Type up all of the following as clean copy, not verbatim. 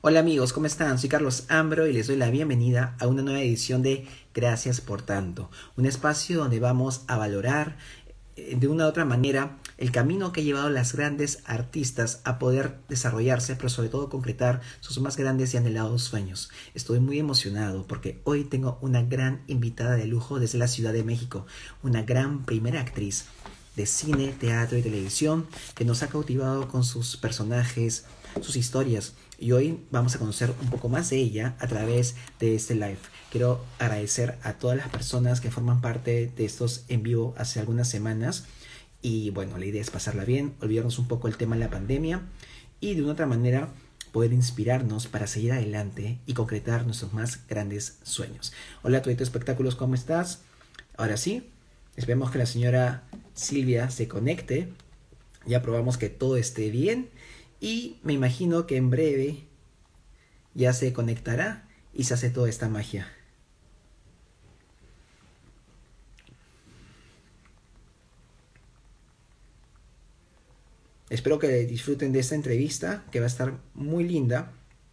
Hola amigos, ¿cómo están? Soy Carlos Ambro y les doy la bienvenida a una nueva edición de Gracias por tanto, un espacio donde vamos a valorar de una u otra manera el camino que ha llevado a las grandes artistas a poder desarrollarse, pero sobre todo concretar sus más grandes y anhelados sueños. Estoy muy emocionado porque hoy tengo una gran invitada de lujo desde la Ciudad de México, una gran primera actriz de cine, teatro y televisión que nos ha cautivado con sus personajes, sus historias. Y hoy vamos a conocer un poco más de ella a través de este live. Quiero agradecer a todas las personas que forman parte de estos en vivo hace algunas semanas. Y bueno, la idea es pasarla bien, olvidarnos un poco el tema de la pandemia y de una otra manera poder inspirarnos para seguir adelante y concretar nuestros más grandes sueños. Hola, Tuito Espectáculos, ¿cómo estás? Ahora sí, esperemos que la señora Silvia se conecte. Ya probamos que todo esté bien. Y me imagino que en breve ya se conectará y se hace toda esta magia. Espero que disfruten de esta entrevista, que va a estar muy linda.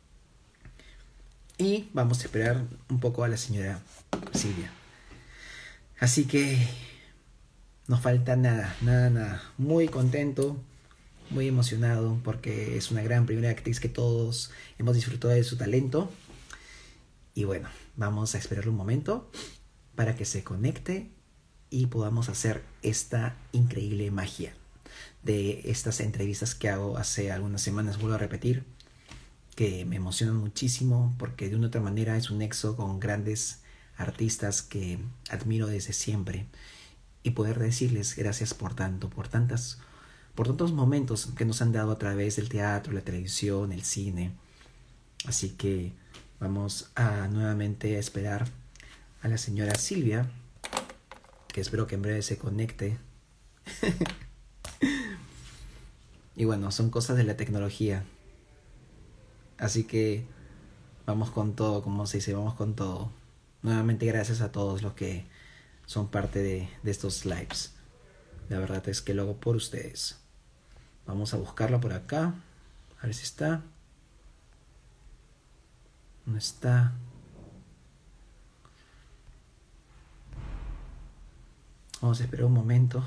Y vamos a esperar un poco a la señora Silvia. Así que no falta nada, nada. Muy contento, muy emocionado porque es una gran primera actriz que todos hemos disfrutado de su talento. Y bueno, vamos a esperar un momento para que se conecte y podamos hacer esta increíble magia de estas entrevistas que hago hace algunas semanas. Vuelvo a repetir que me emocionan muchísimo porque de una u otra manera es un nexo con grandes artistas que admiro desde siempre y poder decirles gracias por tanto, por tantos momentos que nos han dado a través del teatro, la televisión, el cine. Así que vamos a nuevamente esperar a la señora Silvia, que espero que en breve se conecte. Y bueno, son cosas de la tecnología. Así que vamos con todo, como se dice, vamos con todo. Nuevamente gracias a todos los que son parte de estos lives. La verdad es que lo hago por ustedes. Vamos a buscarla por acá. A ver si está. No está. Vamos a esperar un momento.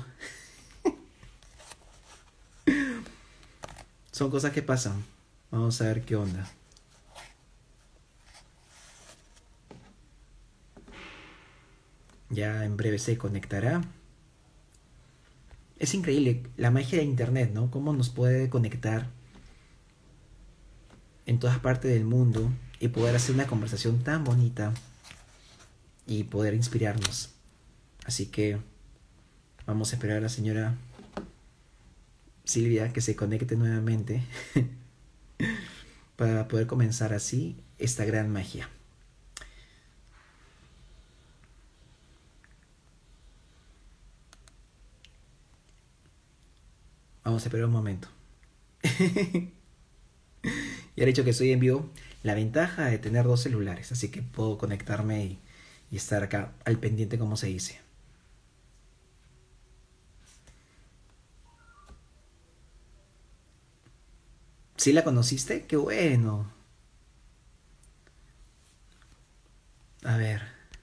Son cosas que pasan. Vamos a ver qué onda. Ya en breve se conectará. Es increíble la magia de internet, ¿no? Cómo nos puede conectar en todas partes del mundo y poder hacer una conversación tan bonita y poder inspirarnos. Así que vamos a esperar a la señora Silvia que se conecte nuevamente para poder comenzar así esta gran magia. Vamos a esperar un momento. Ya he dicho que estoy en vivo. La ventaja de tener dos celulares, así que puedo conectarme y estar acá al pendiente, como se dice. ¿Sí la conociste? ¡Qué bueno! A ver.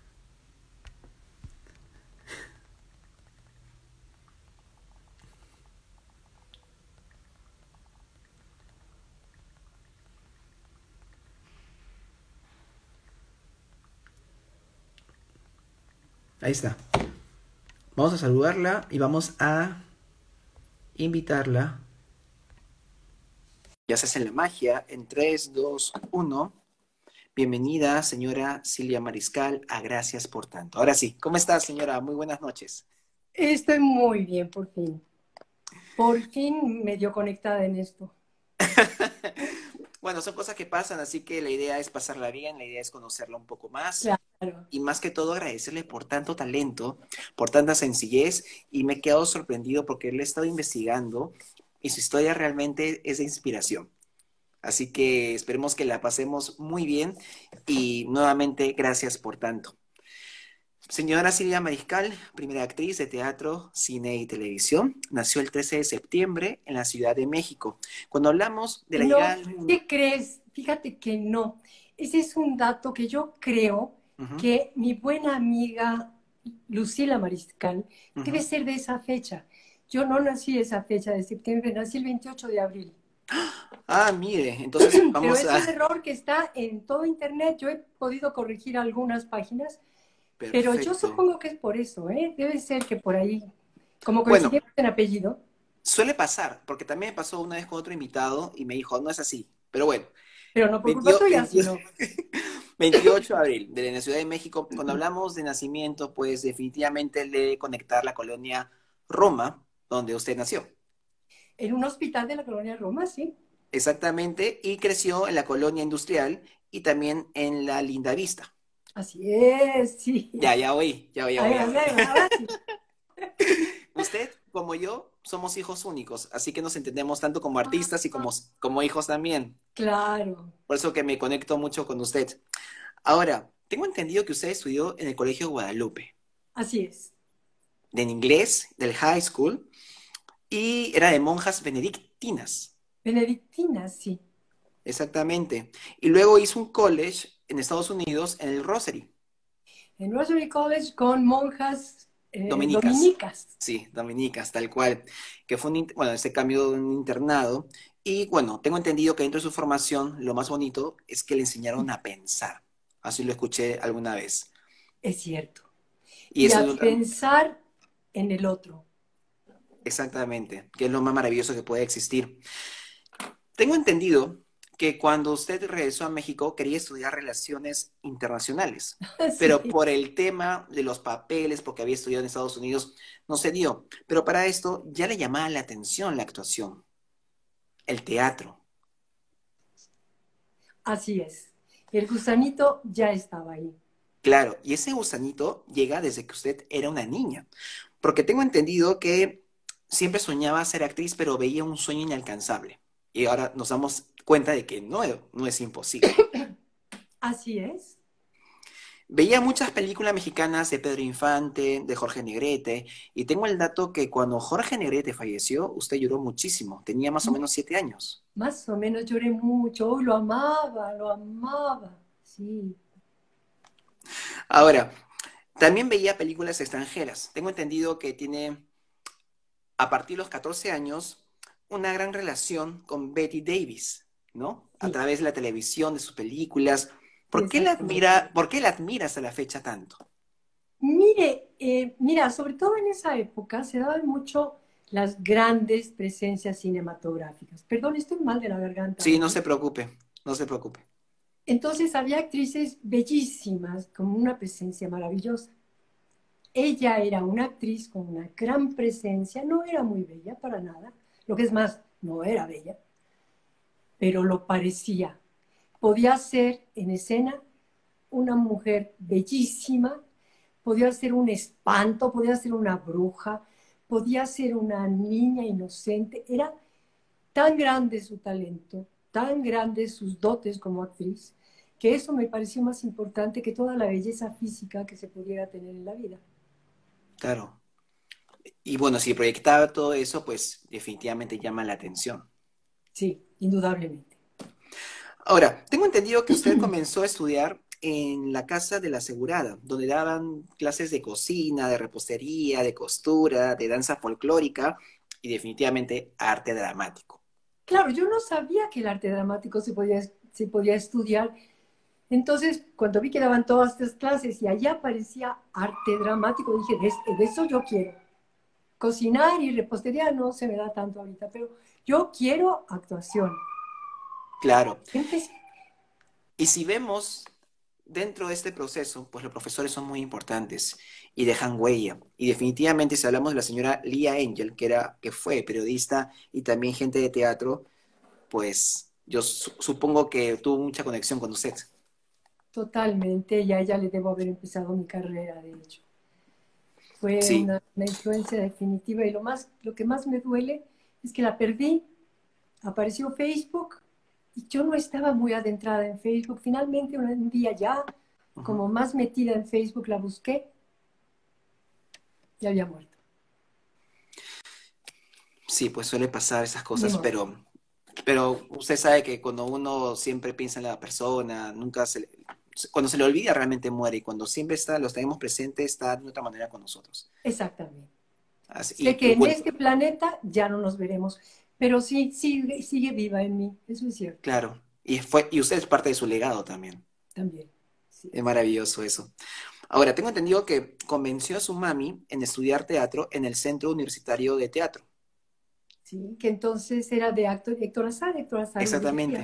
Ahí está. Vamos a saludarla y vamos a invitarla. Ya se hace la magia en 3, 2, 1. Bienvenida, señora Silvia Mariscal, a Gracias por tanto. Ahora sí, ¿cómo está, señora? Muy buenas noches. Estoy muy bien, por fin. Por fin medio conectada en esto. Bueno, son cosas que pasan, así que la idea es pasarla bien, la idea es conocerla un poco más Claro. y más que todo agradecerle por tanto talento, por tanta sencillez y me he quedado sorprendido porque le he estado investigando y su historia realmente es de inspiración. Así que esperemos que la pasemos muy bien y nuevamente gracias por tanto. Señora Silvia Mariscal, primera actriz de teatro, cine y televisión, nació el 13 de septiembre en la Ciudad de México. Cuando hablamos de la llegada No, al mundo... ¿qué crees? Fíjate que no. Ese es un dato que yo creo Ujú, que mi buena amiga Lucila Mariscal debe ujú. ser de esa fecha. Yo no nací esa fecha de septiembre, nací el 28 de abril. Ah, mire, entonces Pero vamos es a... un error que está en todo Internet. Yo he podido corregir algunas páginas, pero yo Perfecto. supongo que es por eso, ¿eh? Debe ser que por ahí, como Bueno, coincidimos en apellido, suele pasar, porque también me pasó una vez con otro invitado y me dijo, no es así. Pero bueno, pero no por culpa 28, tuya, 28, sino 28 de abril, de la Ciudad de México. Cuando hablamos de nacimiento, pues definitivamente le de conectar la colonia Roma, donde usted nació. en un hospital de la colonia Roma, sí. Exactamente, y creció en la colonia industrial y también en la Linda Vista. Así es, sí. Ya oí, ya oí. Ahora sí. Usted, como yo, somos hijos únicos, así que nos entendemos tanto como Ah, artistas y como hijos también. claro, Por eso que me conecto mucho con usted. Ahora, tengo entendido que usted estudió en el Colegio Guadalupe, así es. en inglés, del high school, y era de monjas benedictinas, Benedictina, sí. exactamente. Y luego hizo un college en Estados Unidos, en el Rosary, En Rosary College con monjas dominicas. dominicas. Sí, dominicas, tal cual. Que fue bueno, este cambio de un internado. Y bueno, tengo entendido que dentro de su formación, lo más bonito es que le enseñaron a pensar. Así lo escuché alguna vez. Es cierto. Y Y eso a es pensar en el otro. exactamente, que es lo más maravilloso que puede existir. Tengo entendido que cuando usted regresó a México quería estudiar relaciones internacionales, pero Sí, por el tema de los papeles, porque había estudiado en Estados Unidos, no se dio. Pero para esto ya le llamaba la atención la actuación, el teatro. así es. El gusanito ya estaba ahí. Claro, y ese gusanito llega desde que usted era una niña, porque tengo entendido que siempre soñaba ser actriz, pero veía un sueño inalcanzable. Y ahora nos damos cuenta de que no es imposible. Así es. Veía muchas películas mexicanas de Pedro Infante, de Jorge Negrete, y tengo el dato que cuando Jorge Negrete falleció, usted lloró muchísimo, tenía más o menos 7 años. Más o menos lloré mucho. Uy, lo amaba, lo amaba. Sí. Ahora, también veía películas extranjeras. Tengo entendido que tiene, a partir de los 14 años, una gran relación con Betty Davis, ¿no? A Sí, través de la televisión, de sus películas. exactamente. ¿Por qué la admira hasta la fecha tanto? Mira, sobre todo en esa época se daban mucho las grandes presencias cinematográficas. Perdón, estoy mal de la garganta Sí, no hoy. se preocupe, no se preocupe. Entonces había actrices bellísimas, con una presencia maravillosa. Ella era una actriz con una gran presencia, no era muy bella para nada, lo que es más, no era bella, pero lo parecía. Podía ser en escena una mujer bellísima, podía ser un espanto, podía ser una bruja, podía ser una niña inocente. Era tan grande su talento, tan grandes sus dotes como actriz, que eso me pareció más importante que toda la belleza física que se pudiera tener en la vida. Claro. Y bueno, si proyectaba todo eso, pues definitivamente llama la atención. Sí, indudablemente. Ahora, tengo entendido que usted comenzó a estudiar en la Casa de la Asegurada, donde daban clases de cocina, de repostería, de costura, de danza folclórica y definitivamente arte dramático. Claro, yo no sabía que el arte dramático se podía estudiar. Entonces, cuando vi que daban todas estas clases y allá aparecía arte dramático, dije, de eso yo quiero. Cocinar y repostería no se me da tanto ahorita, pero yo quiero actuación. Claro. Empecé. Y si vemos dentro de este proceso, pues los profesores son muy importantes y dejan huella. Y definitivamente si hablamos de la señora Lia Angel, que fue periodista y también gente de teatro, pues yo supongo que tuvo mucha conexión con usted. Totalmente, y a ella le debo haber empezado mi carrera, de hecho. Fue Sí, una influencia definitiva y lo que más me duele es que la perdí. Apareció Facebook y yo no estaba muy adentrada en Facebook. Finalmente, un día ya, ujú. como más metida en Facebook, la busqué y había muerto. Sí, pues suele pasar esas Ni cosas, modo. pero Pero usted sabe que cuando uno siempre piensa en la persona, cuando se le olvida realmente muere y cuando siempre está, los tenemos presente, está de otra manera con nosotros. Exactamente. Así, Sé y que en bueno, este planeta ya no nos veremos, pero sí, sigue viva en mí, eso es cierto, claro, y usted es parte de su legado también. también. Sí, Es maravilloso eso. Ahora, tengo entendido que convenció a su mami en estudiar teatro en el Centro Universitario de Teatro. sí, que entonces era de Héctor Azar lo Exactamente. dirigía.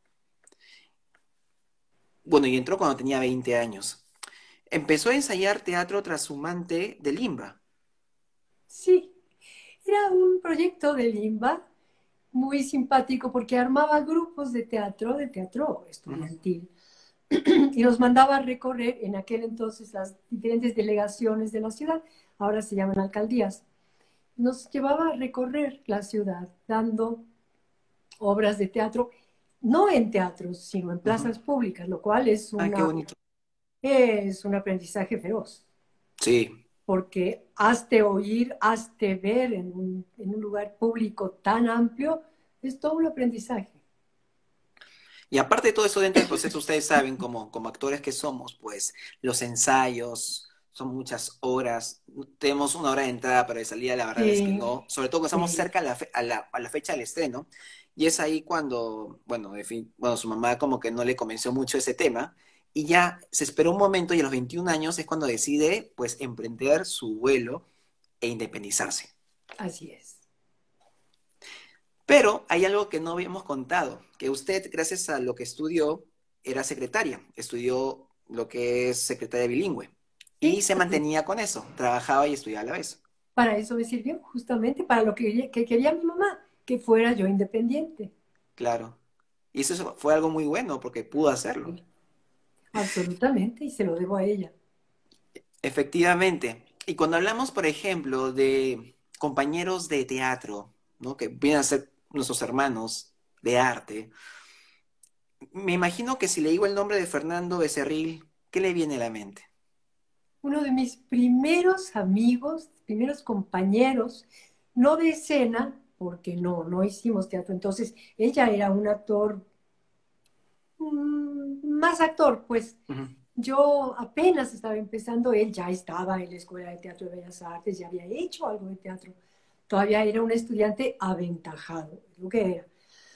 Bueno, y entró cuando tenía 20 años. Empezó a ensayar teatro tras su mante de Limba. Sí, era un proyecto de Limba muy simpático porque armaba grupos de teatro Ujú. estudiantil, y los mandaba a recorrer en aquel entonces las diferentes delegaciones de la ciudad, ahora se llaman alcaldías. Nos llevaba a recorrer la ciudad dando obras de teatro, no en teatros, sino en Ujú. plazas públicas, lo cual Ay, qué bonito. es un aprendizaje feroz, Sí. porque hazte oír, hazte ver en un lugar público tan amplio, es todo un aprendizaje. Y aparte de todo eso dentro del proceso, ustedes saben, como actores que somos, pues los ensayos son muchas horas. Tenemos una hora de entrada para de salida, la verdad es que Sí, no. Sobre todo cuando estamos sí, cerca a la fecha del estreno. Y es ahí cuando, bueno, bueno, su mamá como que no le convenció mucho ese tema. Y ya se esperó un momento y a los 21 años es cuando decide, pues, emprender su vuelo e independizarse. así es. Pero hay algo que no habíamos contado, que usted, gracias a lo que estudió, era secretaria, estudió lo que es secretaria bilingüe y Sí, se mantenía con eso, trabajaba y estudiaba a la vez. para eso me sirvió, justamente para lo que quería mi mamá, que fuera yo independiente. Claro. Y eso fue algo muy bueno porque pudo hacerlo. Sí, absolutamente, y se lo debo a ella. Efectivamente. Y cuando hablamos, por ejemplo, de compañeros de teatro, ¿no? Que vienen a ser nuestros hermanos de arte, me imagino que si le digo el nombre de Fernando Becerril, ¿qué le viene a la mente? Uno de mis primeros amigos, primeros compañeros, no de escena, porque no hicimos teatro, entonces ella era un actor, más actor, pues Ujú. yo apenas estaba empezando, él ya estaba en la Escuela de Teatro de Bellas Artes, ya había hecho algo de teatro, todavía era un estudiante aventajado, lo que era.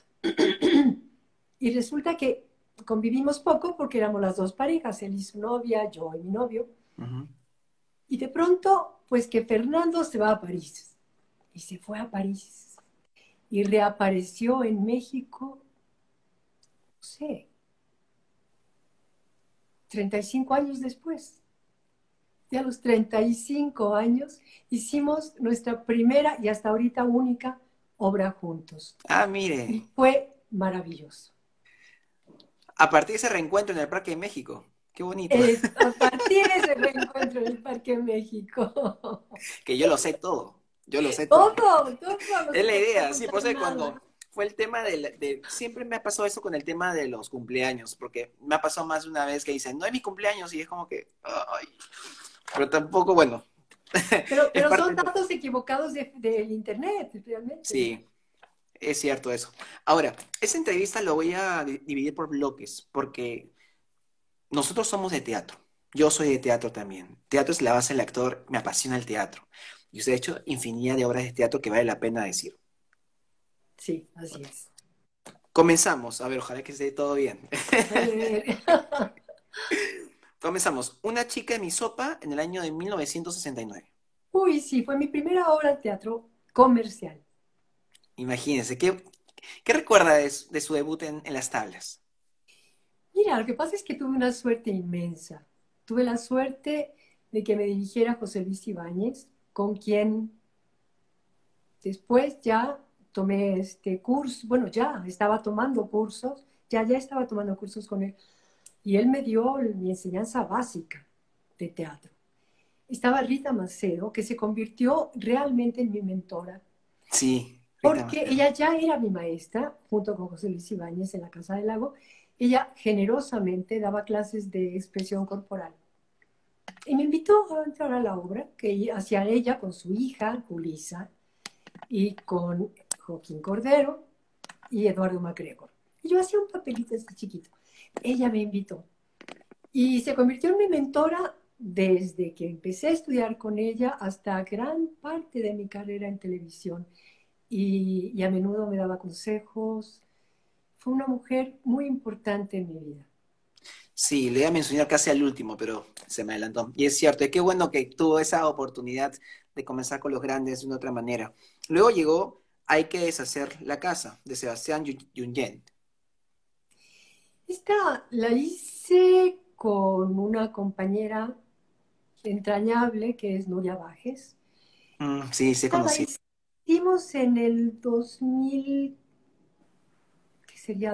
Y resulta que convivimos poco porque éramos las dos parejas, él y su novia, yo y mi novio. Ujú. Y de pronto, pues que Fernando se va a París. Y se fue a París. Y reapareció en México, no sé, 35 años después. Y a los 35 años hicimos nuestra primera y hasta ahorita única obra juntos. Ah, Y mire, fue maravilloso. a partir de ese reencuentro en el Parque de México. Qué bonito. A partir de ese reencuentro en el Parque México. Que yo lo sé todo. Yo lo sé todo. Todo, no Es se la te puede idea, sí, por ocultar eso que nada. cuando fue el tema siempre me ha pasado eso con el tema de los cumpleaños, porque me ha pasado más de una vez que dicen, no es mi cumpleaños, y es como que, ay, pero tampoco, bueno, es Pero parte son de... datos equivocados del Internet, realmente. Sí, es cierto eso. Ahora, esa entrevista lo voy a dividir por bloques, porque nosotros somos de teatro. Yo soy de teatro también. Teatro es la base del actor, me apasiona el teatro. Y usted ha hecho infinidad de obras de teatro que vale la pena decir. Sí, así es. Comenzamos. A ver, ojalá que esté todo bien. A ver. Comenzamos. Una chica en mi sopa en el año de 1969. Uy, sí, fue mi primera obra de teatro comercial. Imagínense, ¿qué recuerda de su debut en las tablas? Mira, lo que pasa es que tuve una suerte inmensa. Tuve la suerte de que me dirigiera José Luis Ibáñez, con quien después ya tomé este curso, bueno, ya estaba tomando cursos, ya estaba tomando cursos con él, y él me dio mi enseñanza básica de teatro. Estaba Rita Macedo, que se convirtió realmente en mi mentora, Sí, Rita porque Macedo. ella ya era mi maestra, junto con José Luis Ibáñez en la Casa del Lago. Ella generosamente daba clases de expresión corporal. Y me invitó a entrar a la obra que hacía ella con su hija, Julisa, y con Joaquín Cordero. y Eduardo MacGregor. Y yo hacía un papelito así chiquito. Ella me invitó y se convirtió en mi mentora desde que empecé a estudiar con ella hasta gran parte de mi carrera en televisión. Y a menudo me daba consejos. Fue una mujer muy importante en mi vida. Sí, le iba a mencionar casi al último, pero se me adelantó. Y es cierto, y qué bueno que tuvo esa oportunidad de comenzar con los grandes de una otra manera. Luego llegó Hay que deshacer la casa, de Sebastián Junyent. Esta la hice con una compañera entrañable que es Nuria Bajes. Sí, sí Esta la conocí. hicimos en el 2000, ¿qué sería?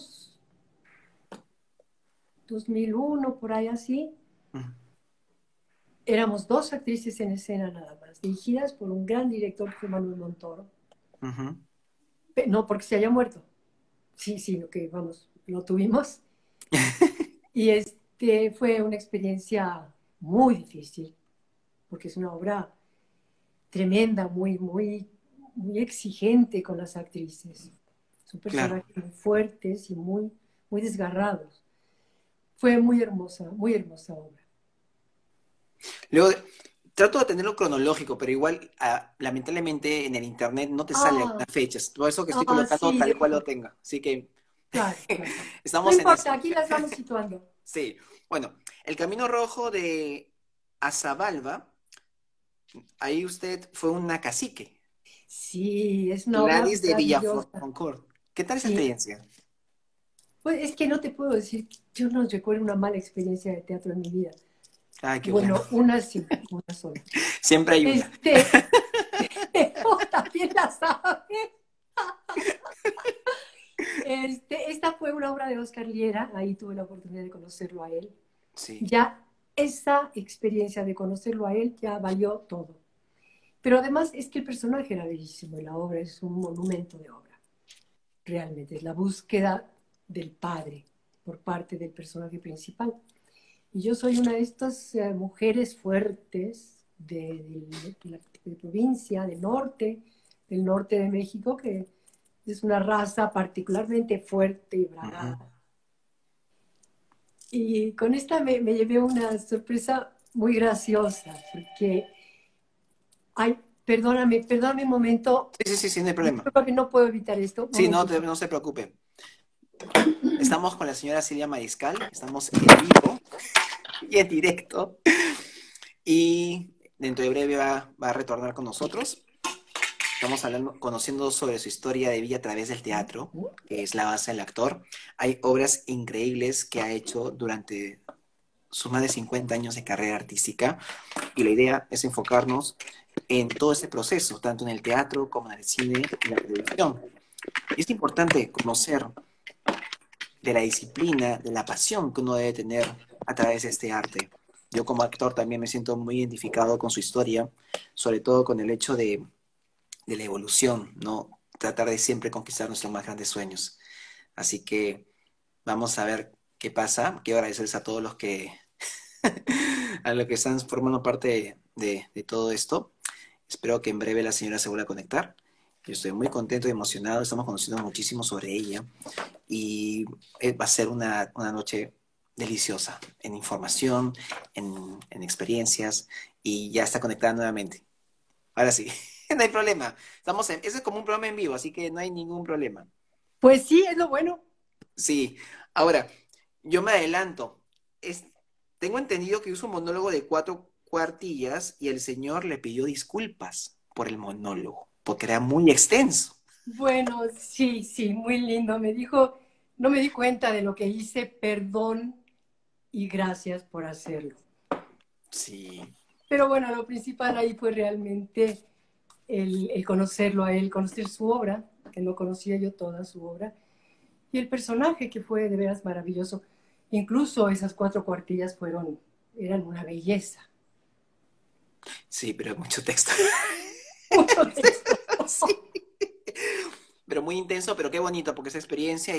2001, por ahí así. Mm, Éramos dos actrices en escena nada más, dirigidas por un gran director que fue Manuel Montoro. ujú. No porque se haya muerto, sí, sí, lo que vamos, lo tuvimos. Y fue una experiencia muy difícil, porque es una obra tremenda, muy, muy, muy exigente con las actrices. Son Claro. personajes muy fuertes y muy, muy desgarrados. Fue muy hermosa obra. Luego, trato de tenerlo cronológico, pero igual, lamentablemente, en el internet no te salen Ah, algunas fechas. Por eso que estoy colocando sí, tal cual lo tenga. Así que claro, claro. No estamos en importa, eso. aquí las vamos situando. Sí. Bueno, el Camino Rojo de Azabalba, ahí usted fue una cacique. Sí, es una obra Gladys de maravillosa. Villaconcord. ¿Qué tal esa Sí, experiencia? pues es que no te puedo decir, yo no recuerdo una mala experiencia de teatro en mi vida. Ay, qué bueno. Bueno, una sí, una sola. Siempre hay una. Este, también la sabe. Esta fue una obra de Oscar Liera, ahí tuve la oportunidad de conocerlo a él. Sí. Ya esa experiencia de conocerlo a él ya valió todo. Pero además es que el personaje era bellísimo y la obra es un monumento de obra. Realmente es la búsqueda del padre por parte del personaje principal. Y yo soy una de estas mujeres fuertes de provincia, del norte de México, que es una raza particularmente fuerte y Ujú. bragada. Y con esta me llevé una sorpresa muy graciosa, porque, ay, perdóname un momento, Sí, sí, sí, sí, no hay problema. disculpa que no puedo evitar esto, un Sí, no, momentito. no se preocupe. Estamos con la señora Silvia Mariscal, estamos en vivo y en directo. Y dentro de breve va a retornar con nosotros. Estamos hablando, conociendo sobre su historia de vida a través del teatro, que es la base del actor. Hay obras increíbles que ha hecho durante sus más de 50 años de carrera artística y la idea es enfocarnos en todo ese proceso, tanto en el teatro como en el cine y la televisión. Y es importante conocer de la disciplina, de la pasión que uno debe tener a través de este arte. Yo como actor también me siento muy identificado con su historia, sobre todo con el hecho de la evolución, ¿no? Tratar de siempre conquistar nuestros más grandes sueños. Así que vamos a ver qué pasa. Quiero agradecerles a todos los que, a los que están formando parte de todo esto. Espero que en breve la señora se vuelva a conectar. Yo estoy muy contento y emocionado. Estamos conociendo muchísimo sobre ella y va a ser una noche deliciosa en información, en experiencias y ya está conectada nuevamente. Ahora sí, no hay problema. Ese es como un programa en vivo, así que no hay ningún problema. Pues sí, es lo bueno. Sí, ahora, yo me adelanto. Es, tengo entendido que hizo un monólogo de 4 cuartillas y el señor le pidió disculpas por el monólogo, porque era muy extenso. Bueno, sí, sí, muy lindo. Me dijo, no me di cuenta de lo que hice, perdón y gracias por hacerlo. Sí, Pero bueno, lo principal ahí fue realmente el conocerlo a él, conocer su obra, que no conocía yo toda su obra, y el personaje que fue de veras maravilloso. Incluso esas 4 cuartillas eran una belleza. sí, pero mucho texto. Mucho texto. Sí. Pero muy intenso, pero qué bonito, porque esa experiencia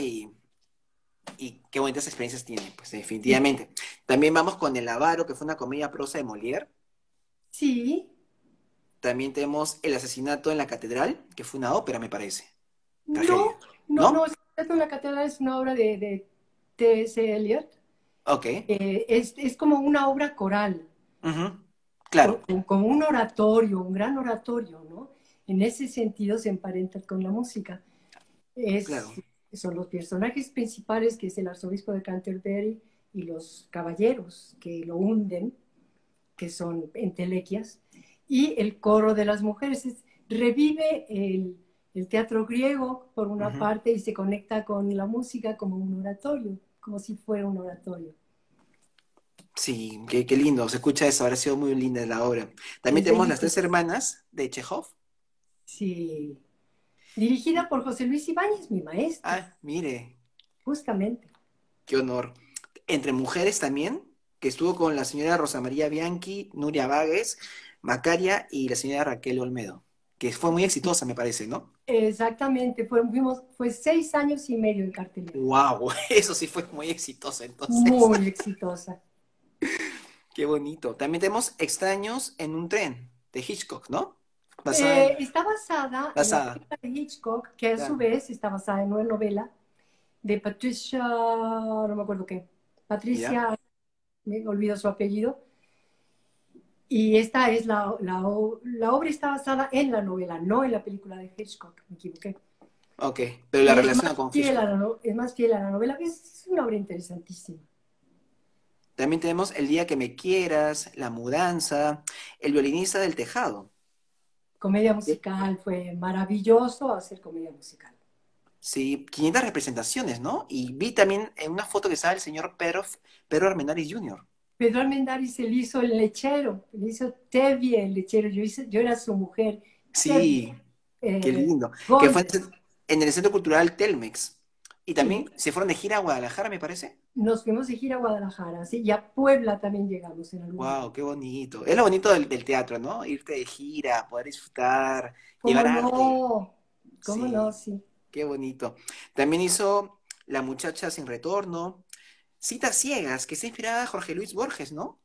y qué bonitas experiencias tiene, pues Sí, definitivamente. También vamos con El Avaro, que fue una comedia prosa de Molière. sí, También tenemos El asesinato en la catedral, que fue una ópera, me parece. no, Tragedia. No, no, ¿no? Secreto en la Catedral es una obra de T.S. Eliot. Ok. Es como una obra coral, Ujú. Claro, como un oratorio, un gran oratorio, ¿no? En ese sentido se emparenta con la música. Es, claro. son los personajes principales, que es el arzobispo de Canterbury y los caballeros que lo hunden, que son entelequias, y el coro de las mujeres. Revive el teatro griego por una Ujú. parte y se conecta con la música como un oratorio, como si fuera un oratorio. Sí, qué lindo, se escucha eso, habrá sido muy linda la obra. También Es tenemos Las bellísimo. tres hermanas de Chekhov. Sí. Dirigida por José Luis Ibáñez, mi maestro, Ah, mire, justamente. qué honor. Entre mujeres también, que estuvo con la señora Rosa María Bianchi, Nuria Váguez, Macaria y la señora Raquel Olmedo, que fue muy exitosa, me parece, ¿no? Exactamente, fue 6 años y medio en cartelera. Wow, eso sí fue muy exitosa entonces. Muy exitosa. Qué bonito. También tenemos Extraños en un tren, de Hitchcock, ¿no? Basada en... Está basada en la Basada, película de Hitchcock, que a su claro. vez está basada en una novela de Patricia, no me acuerdo qué, ¿Ya? Patricia, me olvido su apellido, y esta es la obra está basada en la novela, no en la película de Hitchcock, me equivoqué. Ok, pero la Y es relación más con fiel a Hitchcock. es más fiel a la novela, es una obra interesantísima. También tenemos El día que me quieras, La mudanza, El violinista del tejado. Comedia Sí, musical, fue maravilloso hacer comedia musical. sí, 500 representaciones, ¿no? Y vi también en una foto que estaba el señor Pedro Armendáriz Jr. Pedro Armendáriz él hizo el lechero, él hizo Tevi el lechero, yo era su mujer, Tevi Sí, qué lindo. Que fue Goldberg. en el Centro Cultural Telmex. Y Sí, también se fueron de gira a Guadalajara, me parece. nos fuimos de gira a Guadalajara, sí, y a Puebla también llegamos en algún momento. Wow, qué bonito. Es lo bonito del teatro, ¿no? Irte de gira, poder disfrutar, ¿Cómo llevar arte. no? ¿Cómo no? Sí, Sí. qué bonito. También hizo La muchacha sin retorno, Citas ciegas, que está inspirada a Jorge Luis Borges, ¿no?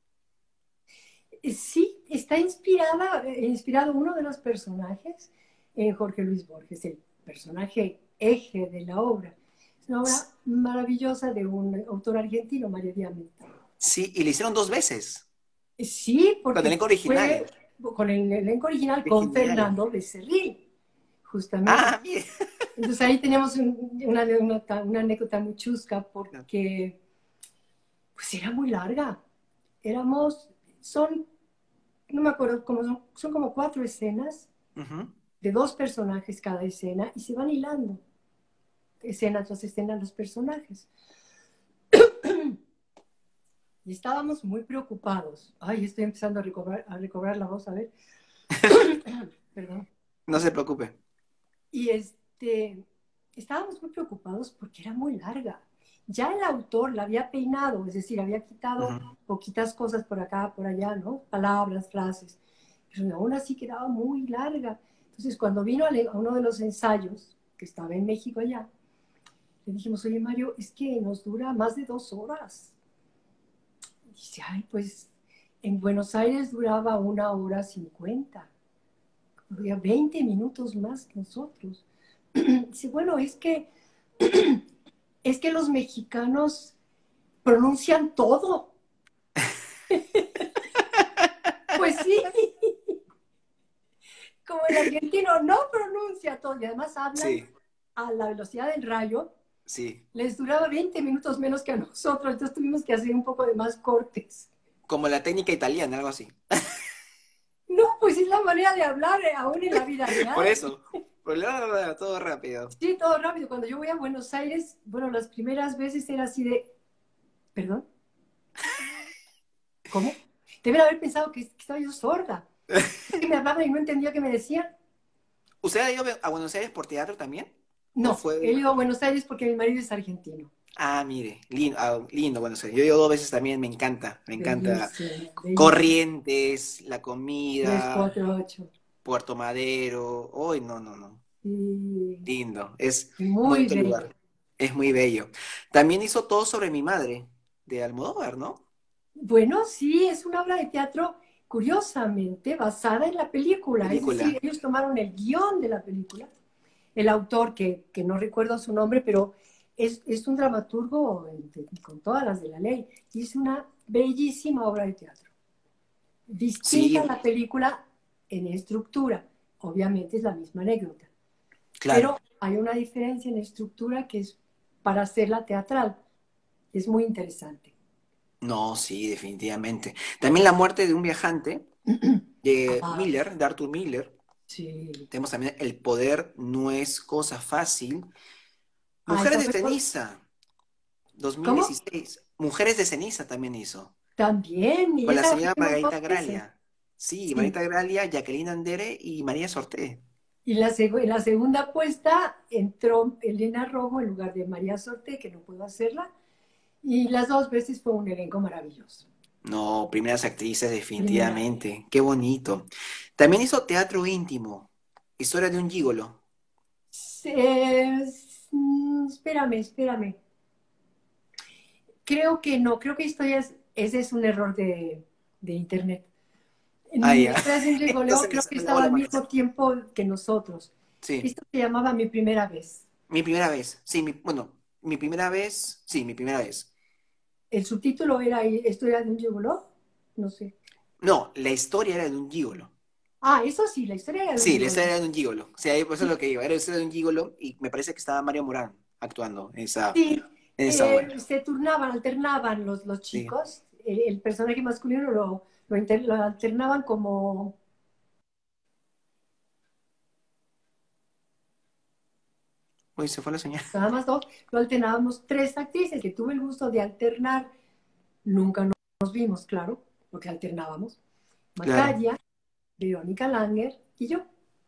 Sí, está inspirado uno de los personajes en Jorge Luis Borges, el personaje eje de la obra. Es una obra maravillosa de un autor argentino, Mario Diamante. Sí, y le hicieron dos veces, Sí, con el porque elenco original. fue con el elenco original Qué con genial. Fernando Becerril, justamente. Ah, mire. Entonces ahí tenemos una anécdota muy chusca porque pues era muy larga. Éramos, son, no me acuerdo cómo son como 4 escenas Ujú. de 2 personajes cada escena y se van hilando escena tras escena los personajes. Y estábamos muy preocupados. Ay, estoy empezando a recobrar la voz, a ver. Perdón. No se preocupe. Y estábamos muy preocupados porque era muy larga. Ya el autor la había peinado, es decir, había quitado Ujú. poquitas cosas por acá, por allá, ¿no? Palabras, frases. Pero aún así quedaba muy larga. Entonces, cuando vino a uno de los ensayos, que estaba en México allá, le dijimos, oye Mario, es que nos dura más de 2 horas. Y dice, ay, pues en Buenos Aires duraba 1 hora 50. Había 20 minutos más que nosotros. Dice, bueno, es que los mexicanos pronuncian todo. Pues sí, como el argentino no pronuncia todo y además hablan Sí, a la velocidad del rayo, sí. les duraba 20 minutos menos que a nosotros, entonces tuvimos que hacer un poco de más cortes. Como la técnica italiana, algo así. No, pues es la manera de hablar aún en la vida Por real. eso. Todo rápido. Sí, todo rápido. Cuando yo voy a Buenos Aires, bueno, las primeras veces era así de, perdón, ¿cómo? Deben haber pensado que estaba yo sorda. Es que me hablaban y no entendía qué me decían. ¿Usted ha ido a Buenos Aires por teatro también? ¿O No, he fue...? ido a Buenos Aires porque mi marido es argentino. Ah, mire, lindo, lindo Buenos Aires. Yo he ido dos veces también, me encanta. Bellísimo, bellísimo. Corrientes, la Tres, comida, cuatro, ocho. Puerto Madero. Uy, no, no, no. Sí, Lindo, es muy bonito bello. lugar. Es muy bello. También hizo Todo sobre mi madre, de Almodóvar, ¿no? Bueno, sí, es una obra de teatro curiosamente basada en la película. Es decir, Película. ellos tomaron el guión de la película, el autor, que no recuerdo su nombre, pero es un dramaturgo con todas las de la ley. Y es una bellísima obra de teatro. Distinta a Sí, la película en estructura. Obviamente es la misma anécdota. claro. Pero hay una diferencia en estructura que es para hacerla teatral. Es muy interesante. No, sí, definitivamente. También la muerte de un viajante, de Ah, Miller, de Arthur Miller. sí. Tenemos también El poder no es cosa fácil. Ah, Mujeres esa de fue ceniza, ¿Cómo? 2016. Mujeres de ceniza también hizo. También, y Con la esa la señora pusimos dos Margarita veces. Gralia. Sí, Sí. Margarita Gralia, Jacqueline Andere y María Sorté. Y en la segunda apuesta entró Elena Rojo en lugar de María Sorte, que no puedo hacerla. Y las dos veces fue un elenco maravilloso. No, primeras actrices Primera. definitivamente. Qué bonito. También hizo teatro íntimo. Historia de un gigolo. Espérame, espérame. Creo que no, creo que ese es un error de internet. Ah, En ya. Historias de un Gigoleo creo Entonces que me lavo estaba la al cabeza. mismo tiempo que nosotros. Sí, Esto se llamaba Mi Primera Vez. mi primera vez. Sí, bueno, mi primera vez. Sí, mi primera vez. El subtítulo era Historia de un Gigoló. No sé. No, la historia era de un gigolo. Ah, eso sí, la historia era de un Sí, la gigoló. historia era de un gigolo. O sea, por eso es Sí, lo que iba. Era la historia de un gigolo y me parece que estaba Mario Morán actuando sí, en esa obra. se turnaban, alternaban los Sí. chicos. El personaje masculino lo alternaban como Uy, se fue la señal. nada más dos, lo alternábamos tres actrices que tuve el gusto de alternar. Nunca nos vimos, claro, porque alternábamos. Claro. Macaya, Verónica Langer y yo.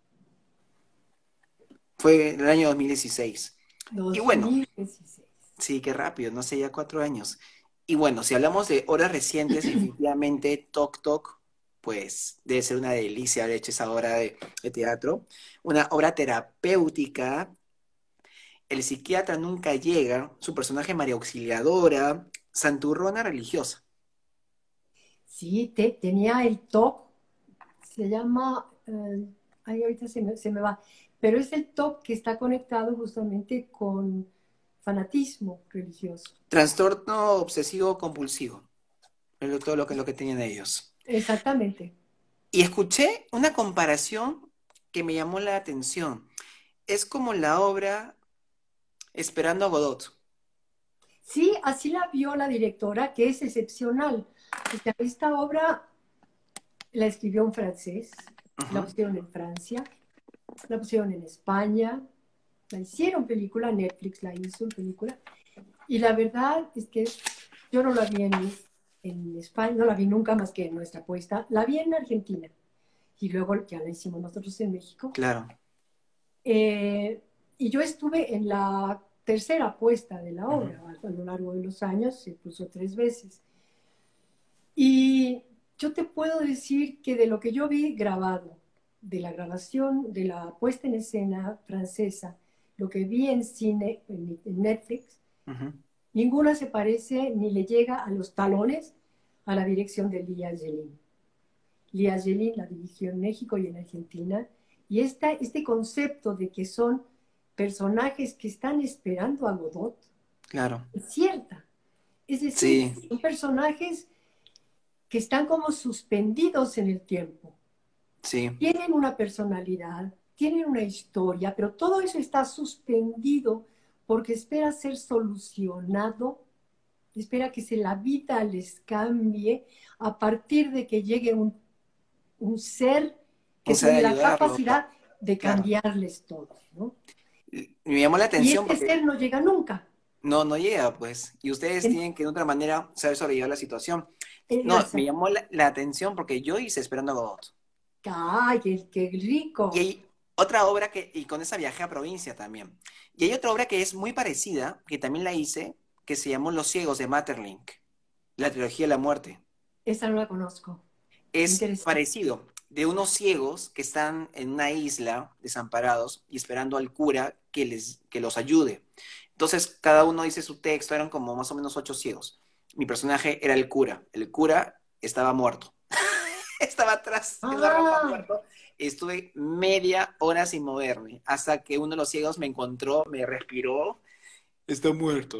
Fue en el año 2016. Y bueno, 2016. sí, qué rápido, no sé, ya 4 años. Y bueno, si hablamos de obras recientes, definitivamente Tok Tok, pues debe ser una delicia haber hecho esa obra de teatro. Una obra terapéutica. El psiquiatra nunca llega, su personaje María Auxiliadora, santurrona religiosa. Sí, tenía el TOC, se llama, ay, ahorita se me va, pero es el TOC que está conectado justamente con fanatismo religioso. Trastorno obsesivo compulsivo, todo lo que tenían ellos. Exactamente. Y escuché una comparación que me llamó la atención. Es como la obra Esperando a Godot. Sí, así la vio la directora, que es excepcional. O sea, esta obra la escribió un francés, la Ujú, pusieron en Francia, la pusieron en España, la hicieron película, Netflix la hizo en película, y la verdad es que yo no la vi en España, no la vi nunca más que en nuestra puesta, la vi en Argentina, y luego ya la hicimos nosotros en México. claro. Eh, y yo estuve en la tercera puesta de la Ujú. obra, a lo largo de los años, se puso tres veces. Y yo te puedo decir que de lo que yo vi grabado, de la grabación, de la puesta en escena francesa, lo que vi en cine, en Netflix, Ujú. ninguna se parece ni le llega a los talones a la dirección de Lia Angelin. Lia Angelin la dirigió en México y en Argentina, y este concepto de que son personajes que están esperando a Godot Claro. es cierta. Es decir, Sí, son personajes que están como suspendidos en el tiempo. sí. Tienen una personalidad, tienen una historia, pero todo eso está suspendido porque espera ser solucionado, espera que la vida les cambie a partir de que llegue un ser O que sea, de tiene la ayudarlo. capacidad de Claro. cambiarles todo, ¿no? Me llamó la Y atención este porque ser no llega nunca. no llega, pues. Y ustedes En- tienen que de otra manera saber sobrellevar la situación. en- No, me llamó la atención porque yo hice Esperando a Godot. ¡Ay, qué Y rico! hay otra obra y con esa viajé a provincia también. Y hay otra obra que es muy parecida, que también la hice, que se llamó Los ciegos de Maeterlinck, la trilogía de la muerte. Esa no la conozco. Qué Es interesante. parecido, de unos ciegos que están en una isla desamparados y esperando al cura que los ayude. Entonces, cada uno dice su texto, eran como más o menos 8 ciegos. Mi personaje era el cura. El cura estaba muerto. Estaba atrás en una rampa Ah, muerto Estuve media hora sin moverme, hasta que uno de los ciegos me encontró, me respiró. Está muerto.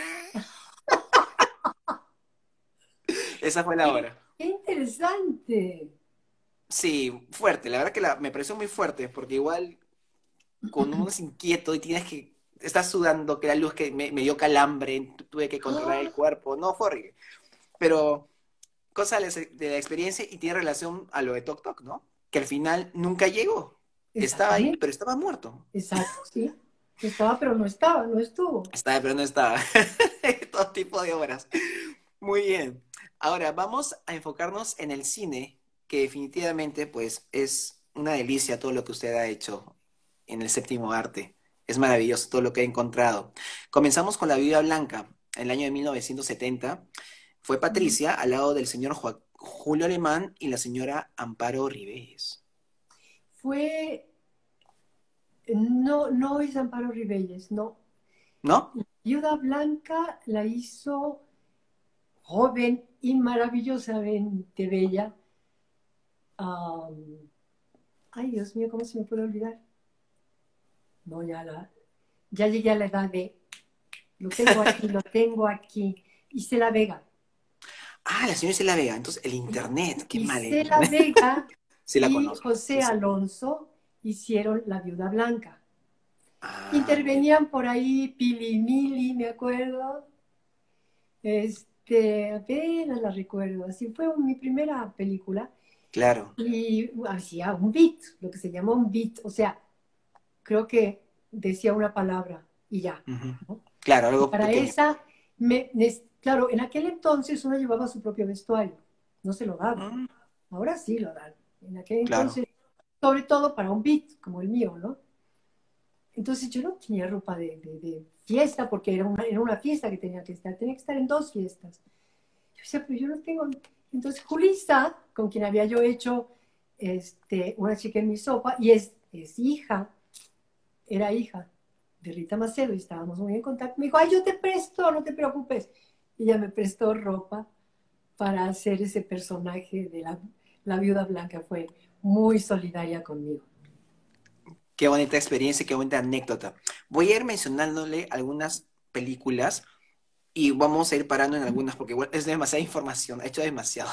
Esa fue la ¡Qué, hora. qué interesante! Sí, fuerte. La verdad que me pareció muy fuerte, porque igual cuando uno es inquieto y tienes que, estás sudando, que la luz que me dio calambre, tuve que controlar el ¡Ah! cuerpo, no, fue horrible. Pero cosa de la experiencia y tiene relación a lo de Tok Tok, ¿no? Que al final nunca llegó. Estaba ahí, Exactamente, pero estaba muerto. exacto, sí. Estaba, pero no estaba, no estuvo. Estaba, pero no estaba. Todo tipo de obras. Muy bien. Ahora vamos a enfocarnos en el cine, que definitivamente pues es una delicia todo lo que usted ha hecho en el séptimo arte. Es maravilloso todo lo que he encontrado. Comenzamos con La Viuda Blanca, en el año de 1970. Fue Mm. Patricia al lado del señor Julio Alemán y la señora Amparo Rivelles. Fue, no, no es Amparo Ribelles, no. ¿No? Viuda Blanca la hizo joven y maravillosamente bella. Am, ay, Dios mío, ¿cómo se me puede olvidar? No, ya llegué a la edad de, lo tengo aquí. Isela Vega. Ah, la señora Isela Vega. Entonces, el internet. Qué mal el Isela internet. Vega Sí la y conozco. José Sí, sí. Alonso hicieron La Viuda Blanca. Ah, muy Intervenían por ahí Pili Mili, me acuerdo. Apenas la recuerdo. Así fue mi primera película. claro. Y hacía un beat, lo que se llama un beat. O sea, creo que decía una palabra y ya, Ujú. ¿no? Claro, Y algo para pequeño. esa, claro, en aquel entonces uno llevaba su propio vestuario, no se lo daban. Mm, Ahora sí lo dan. En aquel claro. entonces, sobre todo para un beat como el mío, ¿no? Entonces yo no tenía ropa de fiesta porque era una fiesta que tenía que estar en dos fiestas. Yo decía, pero yo no tengo. Entonces Julissa, con quien había yo hecho una chica en mi sopa, y es hija, era hija de Rita Macedo y estábamos muy en contacto, me dijo, ay, yo te presto, no te preocupes. Y ella me prestó ropa para hacer ese personaje de la viuda blanca. Fue muy solidaria conmigo. Qué bonita experiencia, qué bonita anécdota. Voy a ir mencionándole algunas películas y vamos a ir parando en algunas porque igual es demasiada información, he hecho demasiado.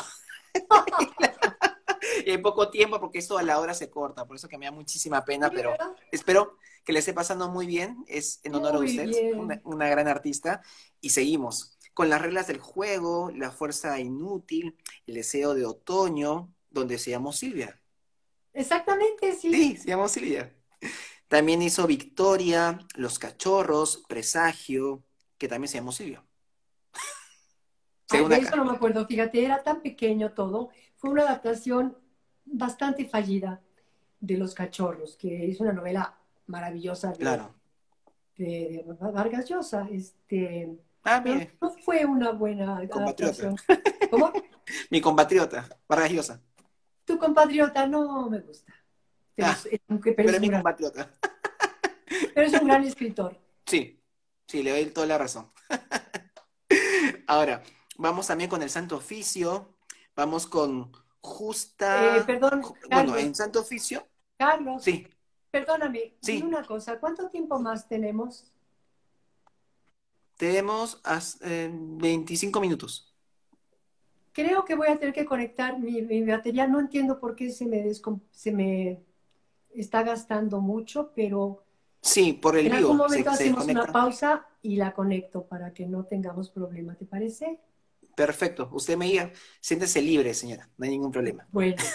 Y en poco tiempo porque esto a la hora se corta, por eso que me da muchísima pena, Sí, pero ¿verdad? espero que le esté pasando muy bien. Es en honor a Muy usted, bien. una gran artista. Y seguimos con las reglas del juego, la fuerza inútil, el deseo de otoño, donde se llamó Silvia. Exactamente, sí. Sí, se llamó Silvia. También hizo Victoria, Los Cachorros, Presagio, que también se llamó Silvia. Ay, Según de eso acá. no me acuerdo, fíjate, era tan pequeño todo. Fue una adaptación bastante fallida de Los Cachorros, que es una novela maravillosa Claro. de Vargas Llosa, Ah, pero mire, no fue una buena compatriota. adaptación. ¿Cómo? Mi compatriota, Vargas Llosa. Tu compatriota no me gusta, Ah, pero pero es es un mi gran, compatriota. pero es un gran escritor. Sí, sí, le doy toda la razón. Ahora, vamos también con el Santo Oficio, vamos con Perdón, bueno, en Carlos, Santo Oficio, Carlos, sí, perdóname, dime sí, una cosa, ¿cuánto tiempo más tenemos? tenemos 25 minutos. Creo que voy a tener que conectar mi batería. No entiendo por qué se me está gastando mucho, pero Sí, por el en algún vivo momento se hacemos una desconecta. pausa y la conecto para que no tengamos problema. ¿Te parece? Perfecto, usted me diga, siéntese libre, señora, no hay ningún problema. Bueno,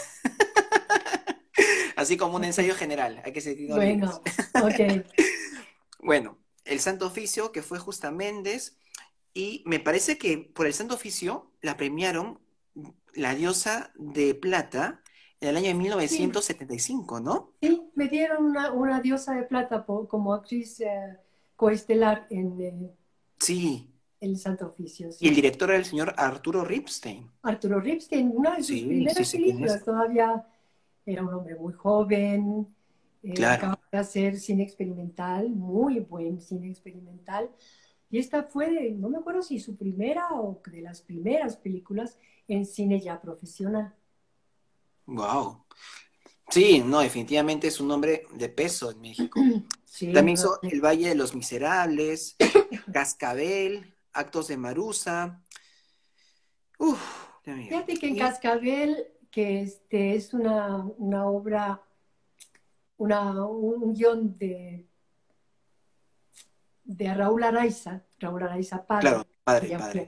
Así como un ok. ensayo general, hay que sentirnos libres. Bueno, ok. Bueno, el Santo Oficio, que fue Justa Méndez, y me parece que por el Santo Oficio la premiaron la diosa de plata en el año de Sí, 1975, ¿no? sí, me dieron una diosa de plata como actriz coestelar en Sí, El Santo Oficio, y el sí. director era el señor Arturo Ripstein. Arturo Ripstein, una de sus Sí, sí primeras sé quién es. películas, todavía era un hombre muy joven, Claro. acaba de hacer cine experimental, muy buen cine experimental, y esta fue, no me acuerdo si su primera o de las primeras películas en cine ya profesional. Wow. Sí, no, definitivamente es un hombre de peso en México. Sí, También no, hizo El Valle de los Miserables, Cascabel, Actos de Marusa. Uf, Dios mío. fíjate que en Y, Cascabel, que es una obra, un guión de Raúl Araiza padre, claro, que padre, ya padre. murió.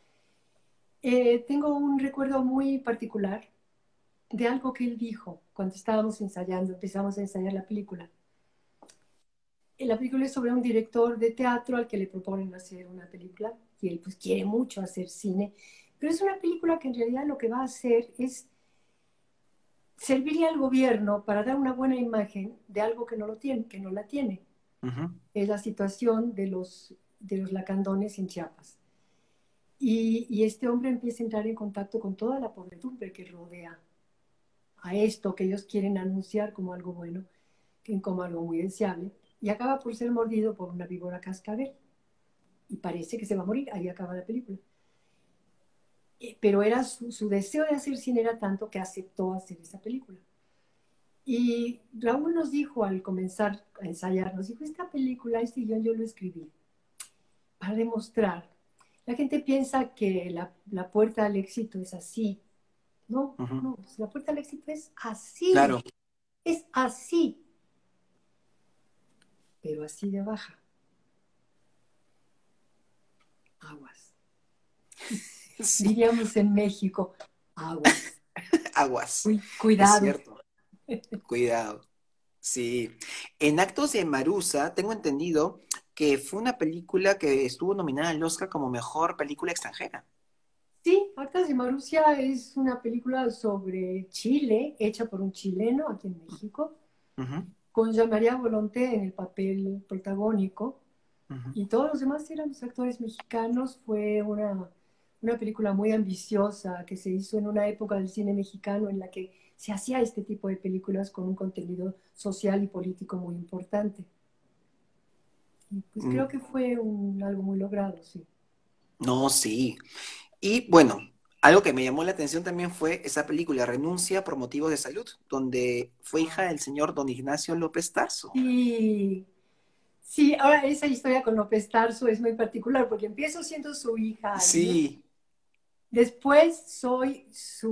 Tengo un recuerdo muy particular de algo que él dijo cuando estábamos ensayando, empezamos a ensayar la película. La película es sobre un director de teatro al que le proponen hacer una película y él pues quiere mucho hacer cine, pero es una película que en realidad lo que va a hacer es servirle al gobierno para dar una buena imagen de algo que no lo tiene, que no la tiene. Ujú. Es la situación de los lacandones en Chiapas. Y este hombre empieza a entrar en contacto con toda la podredumbre que rodea a esto que ellos quieren anunciar como algo bueno, como algo muy deseable, y acaba por ser mordido por una víbora cascabel. Y parece que se va a morir, ahí acaba la película. Pero era su deseo de hacer cine era tanto que aceptó hacer esa película. Y Raúl nos dijo al comenzar a ensayar, nos dijo, esta película, este guión yo lo escribí para demostrar. La gente piensa que la puerta al éxito es así. No, Ujú. no, pues la puerta al éxito Claro. es así, pero así de baja. Aguas. Sí, Diríamos en México, aguas. aguas. Es Cuidado. cierto. Cuidado. Sí. En Actos de Marusa, tengo entendido que fue una película que estuvo nominada al Oscar como mejor película extranjera. Sí, Actas de Marusia es una película sobre Chile, hecha por un chileno aquí en México, Ujú, con Jean María Volonté en el papel protagónico, ujú. y todos los demás eran los actores mexicanos. Fue una película muy ambiciosa que se hizo en una época del cine mexicano en la que se hacía este tipo de películas con un contenido social y político muy importante. Y pues Mm, creo que fue algo muy logrado, sí. no, sí. Y bueno, algo que me llamó la atención también fue esa película, Renuncia por motivos de salud, donde fue hija Ah, del señor don Ignacio López Tarso. sí, sí, ahora esa historia con López Tarso es muy particular porque empiezo siendo su hija allí, Sí, después soy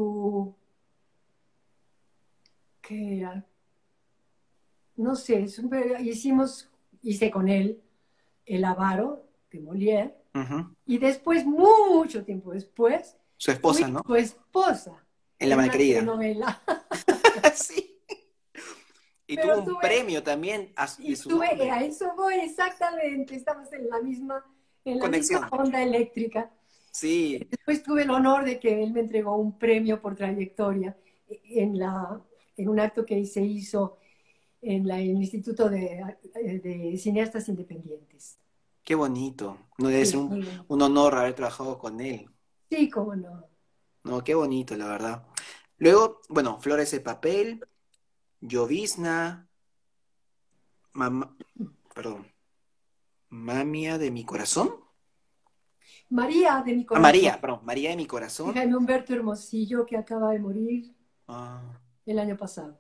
¿qué era? No sé, hice con él El avaro de Molière, ujú. y después, mucho tiempo después, Su fui esposa, ¿no? su esposa En La en una Malquerida. telenovela. Sí. Y tuvo Pero un tuve, premio también de y su tuve, nombre. a eso voy exactamente, estamos en la misma Conexión. onda eléctrica. Sí. Después tuve el honor de que él me entregó un premio por trayectoria en un acto que se hizo en el Instituto de Cineastas Independientes. Qué bonito. No debe ser Sí, muy bonito. un honor haber trabajado con él. Sí, cómo no. No, qué bonito, la verdad. Luego, bueno, Flores de Papel, Llovizna, mamá, perdón, Mamia de mi corazón. María de mi Ah, corazón, María, perdón, María de mi corazón. Jaime Humberto Hermosillo, que acaba de morir Ah, el año pasado.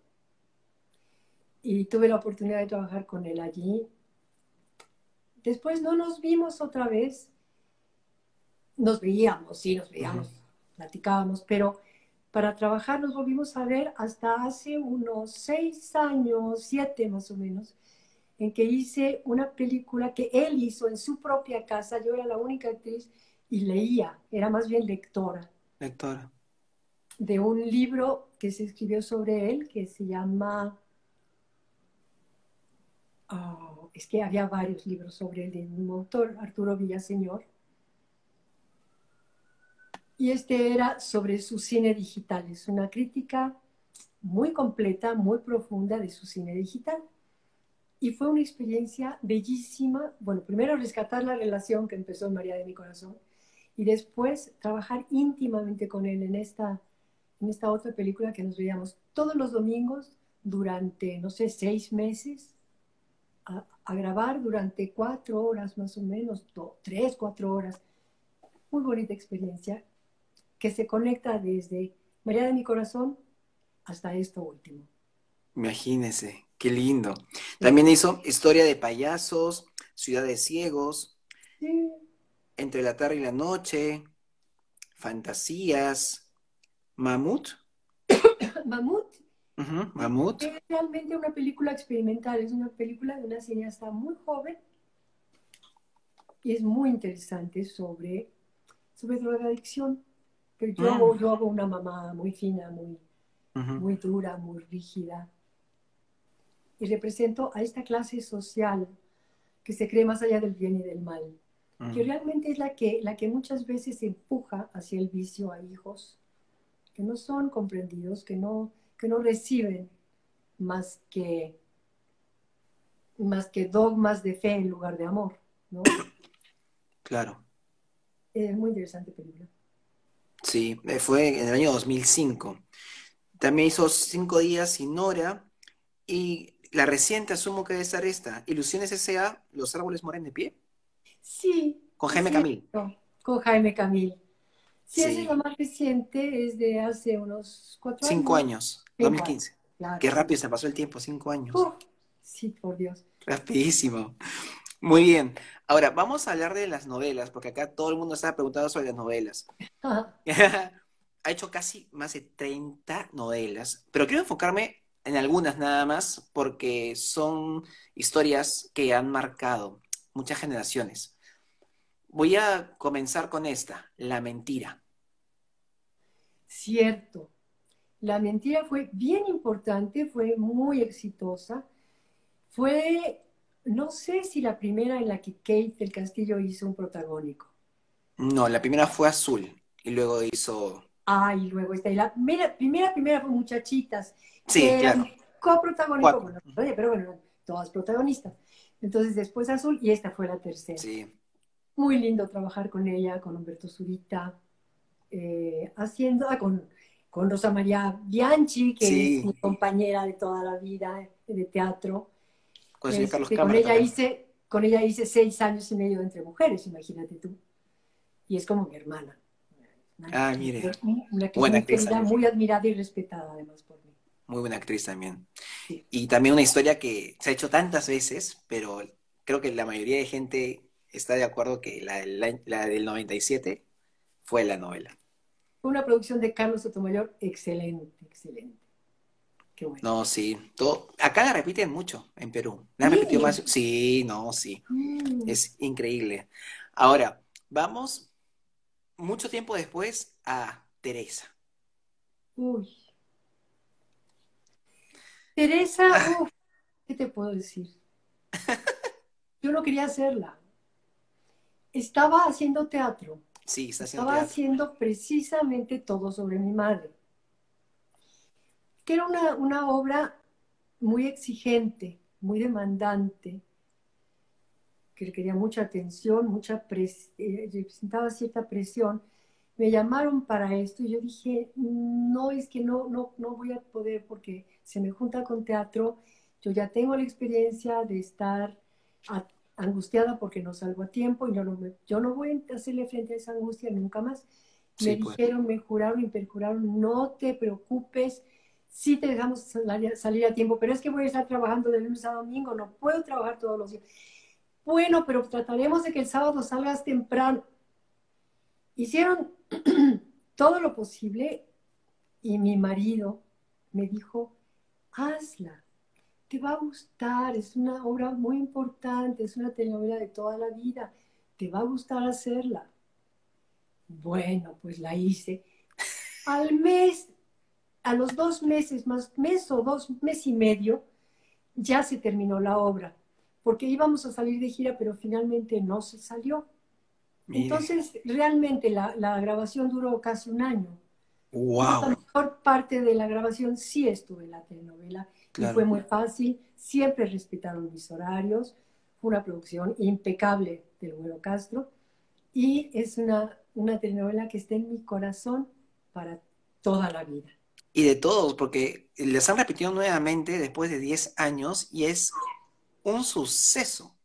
Y tuve la oportunidad de trabajar con él allí. Después no nos vimos otra vez. Nos veíamos, sí, nos ujú. veíamos, platicábamos, pero para trabajar nos volvimos a ver hasta hace unos 6 años, 7 más o menos, en que hice una película que él hizo en su propia casa. Yo era la única actriz y leía, era más bien lectora Lectora. de un libro que se escribió sobre él, que se llama, es que había varios libros sobre él, de un autor, Arturo Villaseñor, y este era sobre su cine digital. Es una crítica muy completa, muy profunda de su cine digital. Y fue una experiencia bellísima. Bueno, primero rescatar la relación que empezó en María de mi Corazón y después trabajar íntimamente con él en esta otra película que nos veíamos todos los domingos durante, no sé, 6 meses, a grabar durante 4 horas más o menos, 3, 4 horas. Muy bonita experiencia que se conecta desde María de mi Corazón hasta esto último. Imagínese, qué lindo. También hizo Historia de payasos, Ciudad de ciegos, Sí, Entre la tarde y la noche, Fantasías, Mamut. Mamut Ujú, es Mamut. es realmente una película experimental, es una película de una cineasta muy joven y es muy interesante sobre drogadicción. Pero Mm, yo hago una mamá muy fina, ujú, muy dura, muy rígida, y represento a esta clase social que se cree más allá del bien y del mal, que mm. realmente es la que muchas veces empuja hacia el vicio a hijos que no son comprendidos, que no reciben más más que dogmas de fe en lugar de amor, ¿no? Claro, Es muy interesante película. sí, fue en el año 2005. También hizo 5 días sin hora y la reciente asumo que debe estar esta, Ilusiones S.A., Los árboles mueren de pie, Sí, con es Jaime Camil. cierto, con Jaime Camil. Sí, esa es la Sí, más reciente, es de hace unos 4 años. 5 años, dos mil 5 años, quince. claro, Qué sí. rápido se pasó el tiempo, 5 años. Uf, sí, por Dios. Rapidísimo. Muy bien. Ahora, vamos a hablar de las novelas, porque acá todo el mundo está preguntando sobre las novelas. Ha hecho casi más de 30 novelas, pero quiero enfocarme en algunas nada más, porque son historias que han marcado muchas generaciones. Voy a comenzar con esta, La mentira. Cierto. La mentira fue bien importante, fue muy exitosa. Fue, no sé si la primera en la que Kate del Castillo hizo un protagónico. No, la primera fue Azul y luego hizo... Ah, y luego está. Y la primera fue Muchachitas, Sí, que claro, eran coprotagónicos, cuatro. bueno, oye, pero bueno, eran todas protagonistas. Entonces después Azul y esta fue la tercera. Sí, Muy lindo trabajar con ella, con Humberto Zurita, haciendo, con Rosa María Bianchi, que es mi sí, compañera de toda la vida de teatro. con el señor Carlos Con Cámara ella también. con ella hice 6 años y medio entre mujeres, imagínate tú. Y es como mi hermana. Ah, mire, Una que es buena muy actriz querida, también, muy admirada y respetada además por mí. muy buena actriz también. Sí. Y también una historia que se ha hecho tantas veces, pero creo que la mayoría de gente está de acuerdo que la del 97 fue la novela. Fue una producción de Carlos Sotomayor excelente, excelente. Qué bueno. No, sí, todo, acá la repiten mucho en Perú. La han repetido Sí. más, sí, no, sí, Mm, es increíble. Ahora, vamos mucho tiempo después a Teresa. uy. Teresa, Ah, ¿qué te puedo decir? Yo no quería hacerla. Estaba haciendo teatro. sí, está haciendo Estaba teatro. haciendo precisamente todo sobre mi madre, que era una obra muy exigente, muy demandante, que requería mucha atención, representaba cierta presión. Me llamaron para esto y yo dije, no, es que no voy a poder porque se me junta con teatro. Yo ya tengo la experiencia de estar a- angustiada porque no salgo a tiempo y yo no voy a hacerle frente a esa angustia nunca más. Me Sí, pues. dijeron, me juraron y perjuraron, no te preocupes, sí te dejamos salir a tiempo, pero es que voy a estar trabajando de lunes a domingo, no puedo trabajar todos los días. Bueno, pero trataremos de que el sábado salgas temprano. Hicieron todo lo posible y mi marido me dijo, hazla, te va a gustar, es una obra muy importante, es una telenovela de toda la vida, te va a gustar hacerla. Bueno, pues la hice. Al mes, a los 2 meses, más mes o 2 meses y medio, ya se terminó la obra, porque íbamos a salir de gira, pero finalmente no se salió. Mire, Entonces, realmente la grabación duró casi un año. Entonces, la wow, mejor parte de la grabación sí estuve en la telenovela y fue claro. muy fácil. Siempre respetaron mis horarios. Fue una producción impecable del Güero Castro y es una telenovela que está en mi corazón para toda la vida. Y de todos, porque les han repetido nuevamente después de 10 años y es un suceso.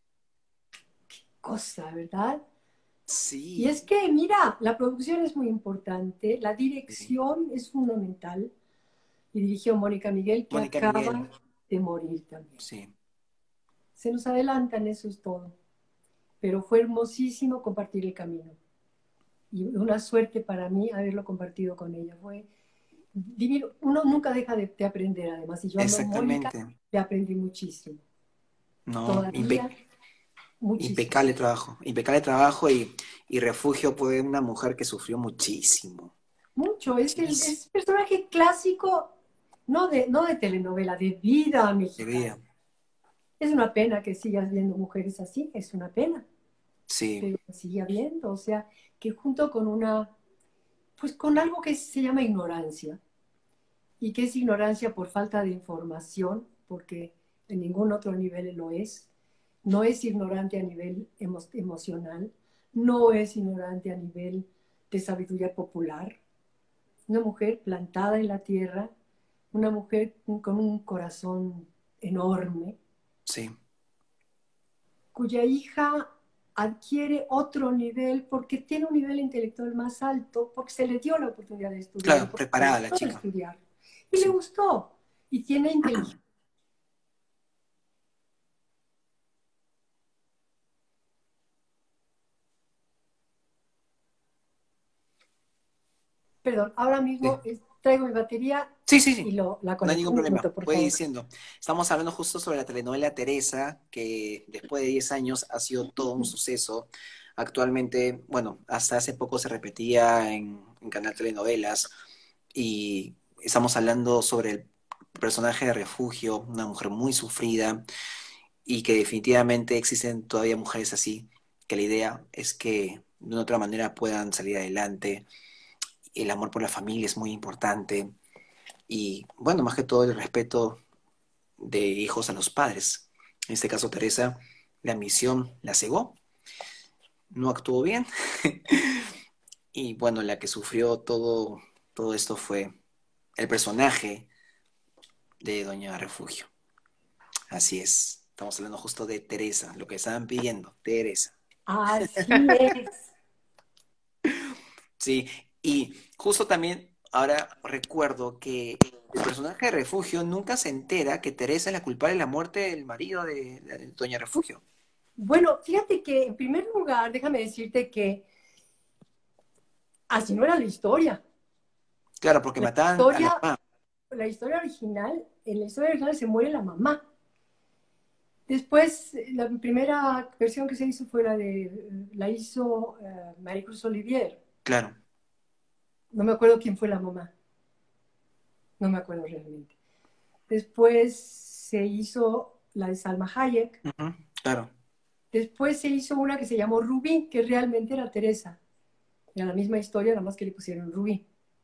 Cosa, ¿verdad? Y es Sí, que, mira, la producción es muy importante, la sí, dirección es fundamental. y dirigió Mónica Miguel, que Mónica Miguel, acaba de morir también. sí. Se nos adelantan, eso es todo. Pero fue hermosísimo compartir el camino. Y una suerte para mí haberlo compartido con ella. Fue divino. Uno nunca deja de aprender, además. Y yo a Mónica Exactamente. le aprendí muchísimo. No, Todavía, muchísimo. impecable trabajo y Refugio fue una mujer que sufrió muchísimo. Mucho. Es Muchísimo. es personaje clásico, no de telenovela, de vida De mexicana. vida. Es una pena que sigas viendo mujeres así, es una pena, Sí, pero sigue habiendo, o sea, que junto con pues con algo que se llama ignorancia, y que es ignorancia por falta de información, porque en ningún otro nivel lo es, no es ignorante a nivel emocional, no es ignorante a nivel de sabiduría popular, una mujer plantada en la tierra, una mujer con un corazón enorme, sí. cuya hija adquiere otro nivel porque tiene un nivel intelectual más alto, porque se le dio la oportunidad de estudiar y Claro, porque le preparada la gustó chica. estudiar. Y le Sí. gustó. Y tiene inteligencia. Perdón, ahora mismo Sí. traigo mi batería Sí, sí, y sí. la No hay conecto. ningún Un problema. minuto, por Voy favor. diciendo. Estamos hablando justo sobre la telenovela Teresa, que después de 10 años ha sido todo un suceso. Actualmente, bueno, hasta hace poco se repetía en Canal Telenovelas y estamos hablando sobre el personaje de Refugio, una mujer muy sufrida y que definitivamente existen todavía mujeres así, que la idea es que de una otra manera puedan salir adelante. El amor por la familia es muy importante y bueno, más que todo el respeto de hijos a los padres. En este caso, Teresa, la ambición la cegó, no actuó bien y bueno, la que sufrió todo esto fue el personaje de Doña Refugio. Así es, estamos hablando justo de Teresa, lo que estaban pidiendo, Teresa. Así es. Sí, y justo también ahora recuerdo que el personaje de Refugio nunca se entera que Teresa es la culpable de la muerte del marido de Doña Refugio. Bueno, fíjate que en primer lugar, déjame decirte que así no era la historia. Claro, porque La mataban a la historia, mamá. la historia original, en la historia original se muere la mamá. Después, la primera versión que se hizo fue la hizo Maricruz Olivier. Claro, No me acuerdo quién fue la mamá, no me acuerdo realmente. Después se hizo la de Salma Hayek. ujú, claro. Después se hizo una que se llamó Rubí, que realmente era Teresa. Era la misma historia, nada más que le pusieron Rubí.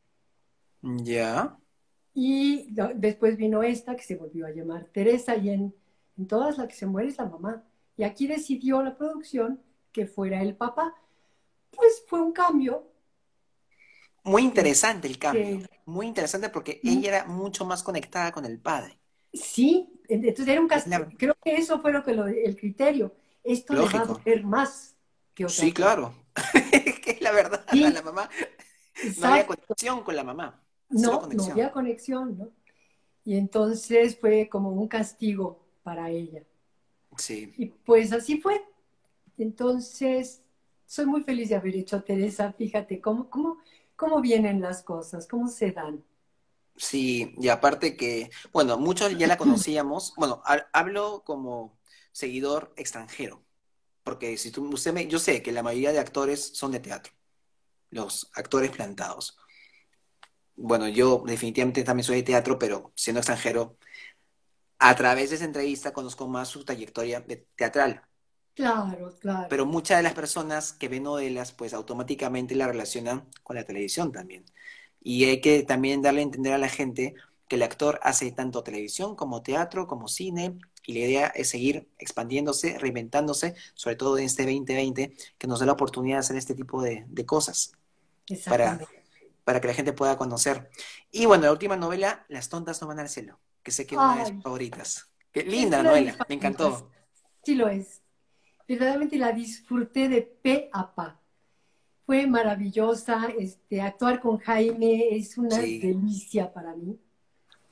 Ya, Y después vino esta que se volvió a llamar Teresa y en todas la que se muere es la mamá. Y aquí decidió la producción que fuera el papá. Pues fue un cambio. muy interesante el cambio, Que, muy interesante porque mm, ella era mucho más conectada con el padre. sí, entonces era un Es la- creo que eso fue el criterio. Esto le va a lógico. doler más que Sí, otra cosa. claro. Que es la verdad, la Sí, mamá, no había exacto. conexión con la mamá, cero No, no conexión. había conexión, ¿no? Y entonces fue como un castigo para ella. Sí, Y pues así fue. Entonces, soy muy feliz de haber hecho Teresa. Fíjate cómo vienen las cosas, cómo se dan. sí, y aparte que, bueno, muchos ya la conocíamos, bueno, hablo como seguidor extranjero, porque si yo sé que la mayoría de actores son de teatro, los actores plantados. Bueno, yo definitivamente también soy de teatro, pero siendo extranjero, a través de esa entrevista conozco más su trayectoria teatral. Claro, claro. Pero muchas de las personas que ven novelas, pues automáticamente la relacionan con la televisión también. Y hay que también darle a entender a la gente que el actor hace tanto televisión como teatro, como cine, y la idea es seguir expandiéndose, reinventándose, sobre todo en este 2020, que nos da la oportunidad de hacer este tipo de cosas para, Exactamente. para que la gente pueda conocer. Y bueno, la última novela, Las tontas no van al cielo, que sé que es una de sus Ay, favoritas. Qué es linda la una de mis novela, me favoritas. encantó. Sí lo es. Verdaderamente la disfruté de pe a pa. Fue maravillosa. Actuar con Jaime es una Sí, delicia para mí.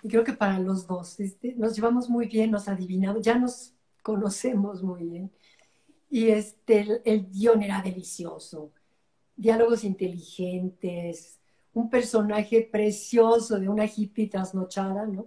Y creo que para los dos, nos llevamos muy bien, nos adivinamos, ya nos conocemos muy bien. Y el guión era delicioso, diálogos inteligentes, un personaje precioso de una hippie trasnochada, ¿no?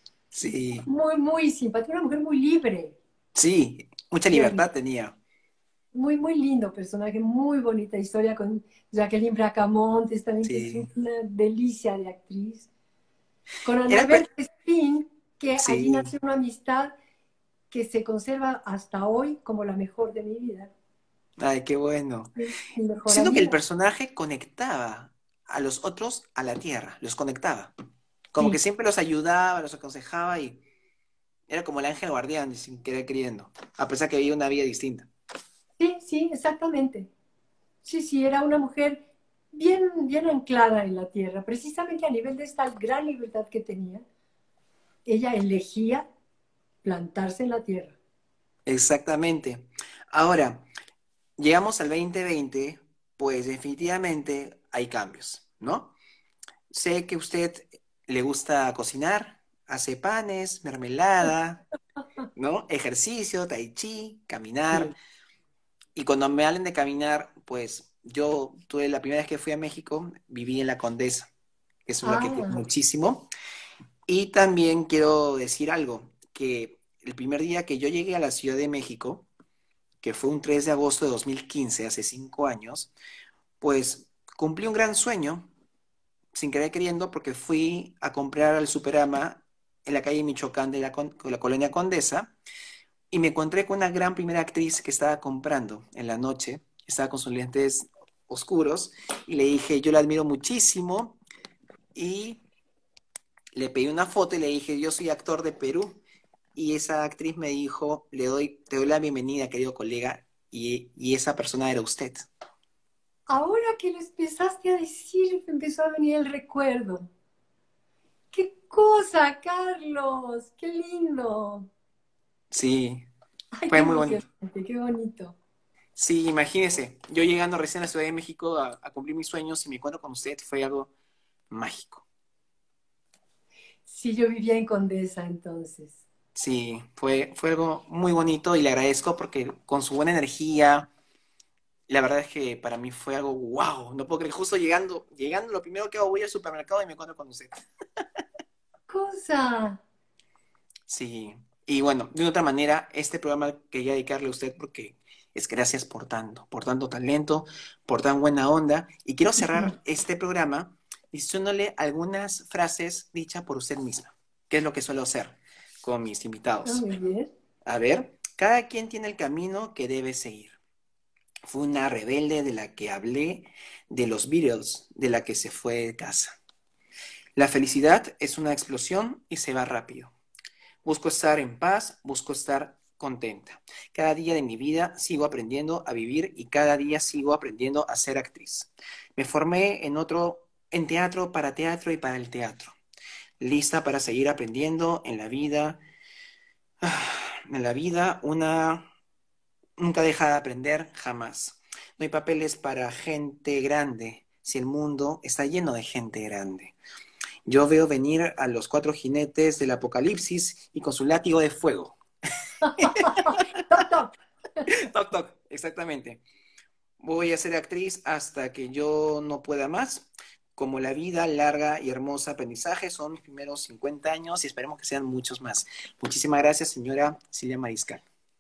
Sí, Muy, muy simpática, una mujer muy libre, sí, mucha Shirley. libertad tenía. Muy, muy lindo personaje, muy bonita historia con Jacqueline Bracamontes también, que es Sí. una delicia de actriz. Con Era, Anabel Spin, que allí sí. nació una amistad que se conserva hasta hoy como la mejor de mi vida. Ay, qué bueno. Mi mejor Siento que el amiga. personaje conectaba a los otros a la tierra, los conectaba. Como que Sí, siempre los ayudaba, los aconsejaba y era como el ángel guardián, sin querer queriendo, a pesar que vivía una vida distinta. sí, sí, exactamente. Sí, sí, era una mujer bien, bien anclada en la tierra, precisamente a nivel de esta gran libertad que tenía. Ella elegía plantarse en la tierra. Exactamente. Ahora, llegamos al 2020, pues definitivamente hay cambios, ¿no? Sé que usted le gusta cocinar, hace panes, mermelada, ¿no? Ejercicio, tai chi, caminar. Sí. Y cuando me hablen de caminar, pues yo tuve la primera vez que fui a México, viví en la Condesa, que es un lugar que quiero Ah, muchísimo. Y también quiero decir algo, que el primer día que yo llegué a la Ciudad de México, que fue un 3 de agosto de 2015, hace 5 años, pues cumplí un gran sueño, sin querer queriendo, porque fui a comprar al Superama en la calle Michoacán de la colonia Condesa, y me encontré con una gran primera actriz que estaba comprando en la noche, estaba con sus lentes oscuros, y le dije, yo la admiro muchísimo, y le pedí una foto y le dije, yo soy actor de Perú, y esa actriz me dijo, te doy la bienvenida, querido colega, y esa persona era usted. ahora que lo empezaste a decir, me empezó a venir el recuerdo. ¡Qué cosa, Carlos! ¡Qué lindo! Sí, ¡Ay, qué fue muy bonito. emocionante! ¡Qué bonito! Sí, imagínese, yo llegando recién a la Ciudad de México a cumplir mis sueños y me encuentro con usted, fue algo mágico. Sí, yo vivía en Condesa entonces. Sí, fue algo muy bonito y le agradezco porque con su buena energía, la verdad es que para mí fue algo wow, no puedo creer, justo llegando, lo primero que hago, voy al supermercado y me encuentro con usted. ¡Cosa! Sí, y bueno, de una otra manera, este programa quería dedicarle a usted porque es gracias por tanto talento, por tan buena onda, y quiero cerrar este programa diciéndole algunas frases dichas por usted misma, que es lo que suelo hacer con mis Ah, invitados. muy bien. A ver, cada quien tiene el camino que debe seguir. Fue una rebelde de la que hablé, de los Beatles, de la que se fue de casa. La felicidad es una explosión y se va rápido. Busco estar en paz, busco estar contenta. Cada día de mi vida sigo aprendiendo a vivir y cada día sigo aprendiendo a ser actriz. Me formé en teatro, para teatro y para el teatro. Lista para seguir aprendiendo en la vida. En la vida, nunca deja de aprender, jamás. No hay papeles para gente grande si el mundo está lleno de gente grande. Yo veo venir a los 4 jinetes del apocalipsis y con su látigo de fuego. Toc, toc. Toc, toc, exactamente. Voy a ser actriz hasta que yo no pueda más. Como la vida larga y hermosa aprendizaje son mis primeros 50 años y esperemos que sean muchos más. Muchísimas gracias, señora Silvia Mariscal.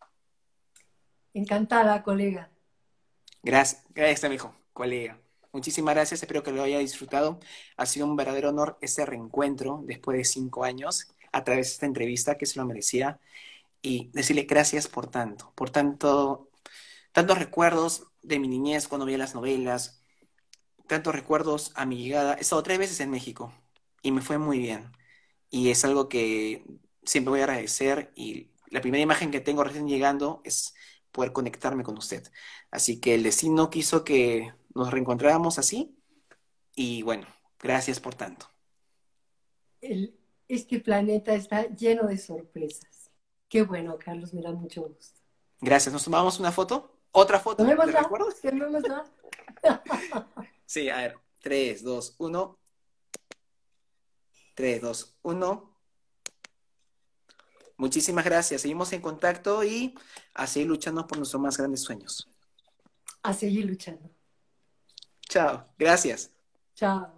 Encantada, colega. Gracias, gracias, amigo, colega. Muchísimas gracias, espero que lo haya disfrutado. Ha sido un verdadero honor este reencuentro después de 5 años a través de esta entrevista que se lo merecía y decirle gracias por tantos recuerdos de mi niñez cuando veía las novelas, tantos recuerdos a mi llegada. He estado 3 veces en México y me fue muy bien. Y es algo que siempre voy a agradecer y la primera imagen que tengo recién llegando es poder conectarme con usted. Así que el destino quiso que nos reencontráramos así y bueno, gracias por tanto. El- este planeta está lleno de sorpresas. Qué bueno, Carlos, me da mucho gusto. Gracias. ¿Nos tomamos una foto? ¿Otra foto de Tomémosla, recuerdo? tomémosla. Sí, a ver. 3, 2, 1. 3, 2, 1. Muchísimas gracias. Seguimos en contacto y a seguir luchando por nuestros más grandes sueños. A seguir luchando. Chao. Gracias. Chao.